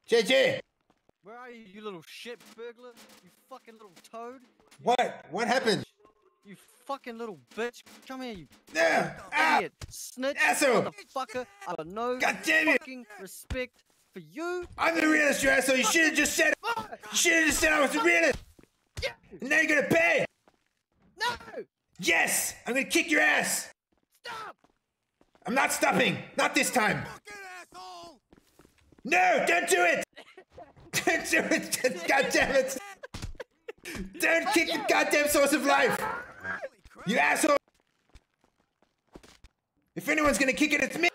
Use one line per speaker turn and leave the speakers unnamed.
JJ!
Where are you, you little shit burglar? You fucking little toad?
What? What happened?
You fucking little bitch. Come here, you
Ah!
idiot. Snitch.
Asshole!
Motherfucker. I have no
God damn it!
fucking respect for you.
I'm the realist, you asshole! You should've just said it! You should've just said I was the realist!
Yeah.
And now you're gonna pay!
No!
Yes! I'm gonna kick your ass!
Stop!
I'm not stopping! Not this time! No! Don't do it! Don't do it! God damn it! Don't kick the goddamn source of life! You asshole! If anyone's gonna kick it, it's me!